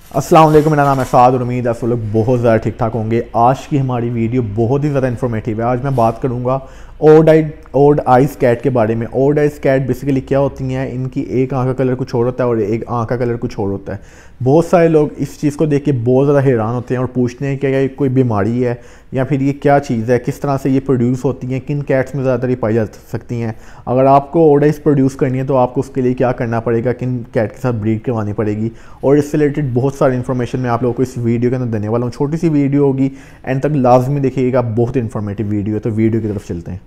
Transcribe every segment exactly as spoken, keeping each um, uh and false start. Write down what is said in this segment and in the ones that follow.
अस्सलाम वालेकुम, मेरा नाम है साद और उम्मीद है आप लोग बहुत ज़्यादा ठीक ठाक होंगे। आज की हमारी वीडियो बहुत ही ज़्यादा इन्फॉर्मेटिव है। आज मैं बात करूँगा odd eye odd eyes cat के बारे में। ओड आइज कैट बेसिकली क्या होती हैं, इनकी एक आँख का कलर कुछ और होता है और एक आँख का कलर कुछ और होता है। बहुत सारे लोग इस चीज़ को देख के बहुत ज़्यादा हैरान होते हैं और पूछते हैं कि क्या ये कोई बीमारी है या फिर ये क्या चीज़ है, किस तरह से ये प्रोड्यूस होती हैं, किन कैट्स में ज़्यादातर ये पाई जा सकती हैं। अगर आपको ओड आइज प्रोड्यूस करनी है तो आपको उसके लिए क्या करना पड़ेगा, किन कैट के साथ ब्रीड करवानी पड़ेगी, और इससे रिलेटेड बहुत सारी इन्फॉर्मेशन मैं आप लोगों को इस वीडियो के अंदर देने वाला हूँ। छोटी सी वीडियो होगी, एंड तक लाजमी देखिएगा, बहुत इन्फॉर्मेटिव वीडियो है। तो वीडियो की तरफ चलते हैं।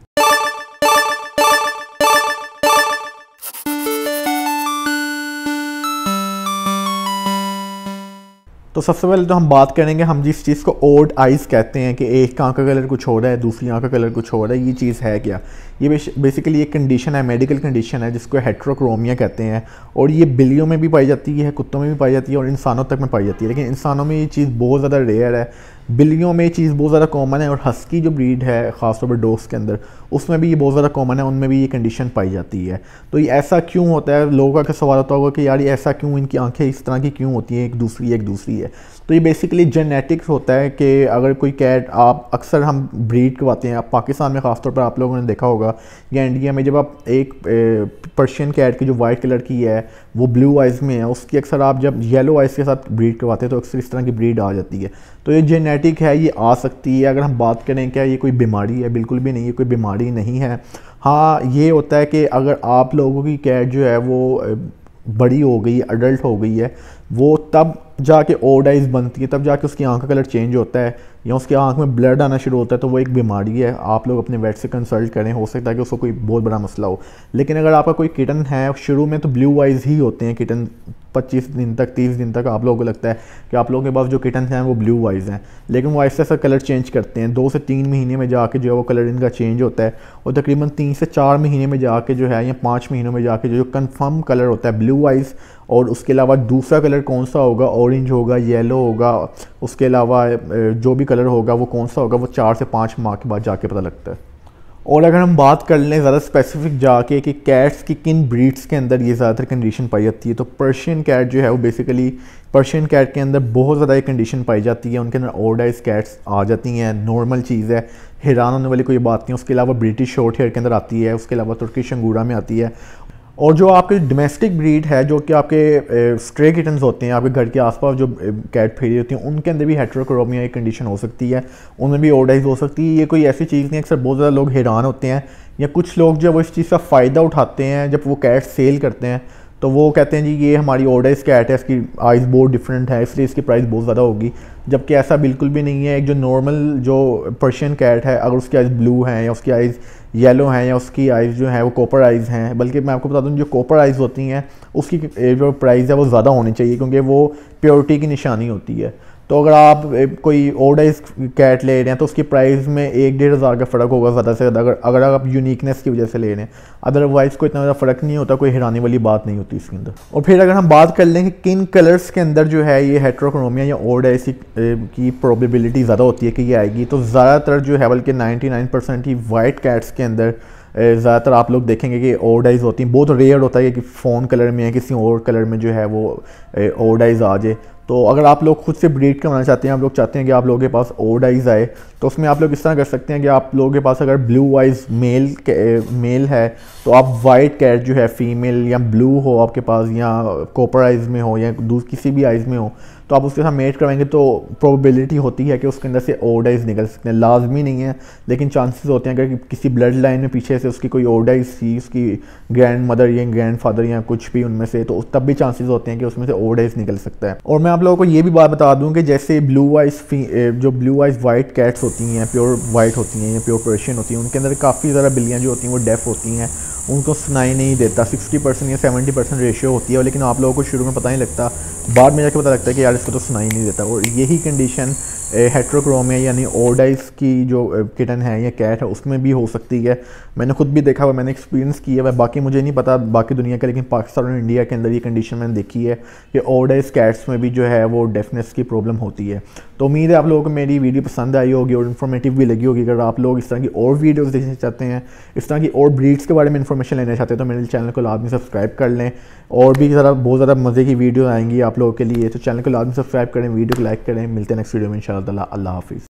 तो सबसे पहले तो हम बात करेंगे, हम जिस चीज़ को ओड आइज़ कहते हैं कि एक आँख का कलर कुछ हो रहा है, दूसरी आँख का कलर कुछ हो रहा है, ये चीज़ है क्या? ये बेसिकली एक कंडीशन है, मेडिकल कंडीशन है जिसको हेटेरोक्रोमिया कहते हैं। और ये बिल्लियों में भी पाई जाती है, कुत्तों में भी पाई जाती है और इंसानों तक में पाई जाती है। लेकिन इंसानों में ये चीज़ बहुत ज़्यादा रेयर है, बिल्लियों में ये चीज़ बहुत ज़्यादा कॉमन है। और हस्की जो ब्रीड है ख़ासतौर पर डॉग्स के अंदर, उसमें भी ये बहुत ज़्यादा कॉमन है, उनमें भी ये कंडीशन पाई जाती है। तो ये ऐसा क्यों होता है? लोगों का सवाल होता होगा कि यार ये ऐसा क्यों, इनकी आंखें इस तरह की क्यों होती हैं, एक दूसरी एक दूसरी है। तो ये बेसिकली जेनेटिक्स होता है कि अगर कोई कैट, आप अक्सर हम ब्रीड करवाते हैं, आप पाकिस्तान में ख़ासतौर पर आप लोगों ने देखा होगा या इंडिया में, जब आप एक पर्शियन कैट की जो वाइट कलर की है वो ब्लू आइज़ में है, उसकी अक्सर आप जब येलो आइज़ के साथ ब्रीड करवाते हैं तो अक्सर इस तरह की ब्रीड आ जाती है। तो ये जेनेटिक है, ये आ सकती है। अगर हम बात करें क्या ये कोई बीमारी है, बिल्कुल भी नहीं, ये कोई बीमारी नहीं है। हाँ, ये होता है कि अगर आप लोगों की कैट जो है वो बड़ी हो गई, अडल्ट हो गई है, वो तब जाके ओड आइज़ बनती है, तब जाके उसकी आँख का कलर चेंज होता है या उसकी आँख में ब्लड आना शुरू होता है, तो वो एक बीमारी है। आप लोग अपने वेट से कंसल्ट करें, हो सकता है कि उसको कोई बहुत बड़ा मसला हो। लेकिन अगर आपका कोई किटन है, शुरू में तो ब्लू आइज़ ही होते हैं किटन, पच्चीस दिन तक, तीस दिन तक आप लोगों को लगता है कि आप लोगों के पास जो किटन हैं वो ब्लू आइज़ हैं, लेकिन वो ऐसा ऐसा कलर चेंज करते हैं। दो से तीन महीने में जाके जो है वो कलर इनका चेंज होता है और तकरीबन तीन से चार महीने में जाके जो है, या पाँच महीनों में जाके जो कंफर्म कलर होता है ब्लू आइज़, और उसके अलावा दूसरा कलर कौन सा होगा, ऑरेंज होगा, येलो होगा, उसके अलावा जो भी कलर होगा वो कौन सा होगा, वो चार से पाँच माह के बाद जाके पता लगता है। और अगर हम बात कर लें ज़्यादा स्पेसिफिक जाके कि कैट्स की किन ब्रीड्स के अंदर ये ज़्यादातर कंडीशन पाई जाती है, तो पर्शियन कैट जो है वो बेसिकली, पर्शियन कैट के अंदर बहुत ज़्यादा ये कंडीशन पाई जाती है। उनके अंदर ओड आइज़ कैट्स आ जाती हैं, नॉर्मल चीज़ है, हैरान होने वाली कोई बात नहीं। उसके अलावा ब्रिटिश शॉर्ट हेयर के अंदर आती है, उसके अलावा तुर्किश अंगूरा में आती है। और जो आपके डोमेस्टिक ब्रीड है, जो कि आपके स्ट्रे किटन्स होते हैं, आपके घर के आसपास जो कैट फेरी होती हैं, उनके अंदर भी हेटेरोक्रोमिया एक कंडीशन हो सकती है, उनमें भी ओड आइज़ हो सकती है। ये कोई ऐसी चीज़ नहीं, अक्सर बहुत ज़्यादा लोग हैरान होते हैं या कुछ लोग जब वो इस चीज़ का फ़ायदा उठाते हैं, जब वो कैट सेल करते हैं तो वो कहते हैं जी ये हमारी ओड आइज़ कैट है, इसकी आइज़ बहुत डिफरेंट है, इसलिए इसकी प्राइस बहुत ज़्यादा होगी। जबकि ऐसा बिल्कुल भी नहीं है। एक जो नॉर्मल जो पर्शियन कैट है, अगर उसकी आइज़ ब्लू हैं या उसकी आइज़ येलो हैं या उसकी आइज़ जो है वो कॉपर आइज़ हैं, बल्कि मैं आपको बता दूं जो कॉपर आइज़ होती हैं उसकी जो प्राइस है वो ज़्यादा होनी चाहिए, क्योंकि वो प्योरिटी की निशानी होती है। तो अगर आप कोई ओड आइज़ कैट ले रहे हैं तो उसकी प्राइस में एक डेढ़ हज़ार का फ़र्क होगा ज़्यादा से ज़्यादा, अगर अगर आप यूनिकनेस की वजह से ले रहे हैं। अदरवाइज़ कोई इतना ज़्यादा फ़र्क नहीं होता, कोई हैरानी वाली बात नहीं होती इसके अंदर। और फिर अगर हम बात कर लें कि किन कलर्स के अंदर जो है ये हेटेरोक्रोमिया या ओड आइज़ की प्रोबेबिलिटी ज़्यादा होती है कि ये आएगी, तो ज़्यादातर जो है, बल्कि नाइन्टी नाइन परसेंट ही वाइट कैट्स के अंदर ज़्यादातर आप लोग देखेंगे कि ओड आइज़ होती हैं। बहुत रेयर होता है कि फ़ोन कलर में या किसी और कलर में जो है वो ओड आइज़ आ जाए। तो अगर आप लोग खुद से ब्रीड करवाना चाहते हैं, आप लोग चाहते हैं कि आप लोगों के पास ओड आइज़ आए, तो उसमें आप लोग इस तरह कर सकते हैं कि आप लोगों के पास अगर ब्लू आइज़ मेल मेल है तो आप वाइट कैट जो है फीमेल, या ब्लू हो आपके पास, या कॉपर आइज़ में हो, या दूसरी किसी भी आइज़ में हो, तो आप उसके साथ मेट करवाएंगे तो प्रोबेबिलिटी होती है कि उसके अंदर से ओड आइज़ निकल सकते हैं। लाजमी नहीं है, लेकिन चांसेस होते हैं अगर किसी ब्लड लाइन में पीछे से उसकी कोई ओड आइज़ थी, उसकी ग्रैंड मदर या ग्रैंड फादर या कुछ भी उनमें से, तो तब भी चांसेस होते हैं कि उसमें से ओड आइज़ निकल सकता है। और मैं आप लोगों को ये भी बात बता दूं कि जैसे ब्लू आइज़ जो ब्लू आइज़ वाइट कैट्स होती हैं, प्योर वाइट होती हैं या प्योर पर्शियन होती हैं, उनके अंदर काफ़ी ज़्यादा बिल्लियाँ जो होती हैं वो डेफ होती हैं, उनको सुनाई नहीं देता। सिक्सटी परसेंट या सेवेंटी परसेंट रेशियो होती है, लेकिन आप लोगों को शुरू में पता नहीं लगता, बाद में जाके पता लगता है कि यार इसको तो सुनाई नहीं देता। और यही कंडीशन हेटेरोक्रोमिया यानी ओड आइज़ की जो किटन है या कैट है उसमें भी हो सकती है। मैंने खुद भी देखा हुआ, मैंने एक्सपीरियंस किया हुआ, बाकी मुझे नहीं पता बाकी दुनिया का, लेकिन पाकिस्तान और इंडिया के अंदर ये कंडीशन मैंने देखी है कि ओड आइज़ कैट्स में भी जो है वो डेफनेस की प्रॉब्लम होती है। तो उम्मीद है आप लोगों को मेरी वीडियो पसंद आई होगी और इन्फॉर्मेटिव भी लगी होगी। अगर आप लोग इस तरह की और वीडियोज़ देखना चाहते हैं, इस तरह की और ब्रीड्स के बारे में इन्फॉर्मेशन इन्फॉर्मेशन लेना चाहते हैं तो मेरे चैनल को लाजमी सब्सक्राइब कर लें। और भी ज़रा बहुत ज़्यादा मज़े की वीडियो आएंगी आप लोगों के लिए, तो चैनल को लाजमी सब्सक्राइब करें, वीडियो को लाइक करें। मिलते हैं नेक्स्ट वीडियो में इंशाअल्लाह। अल्लाह हाफिज़।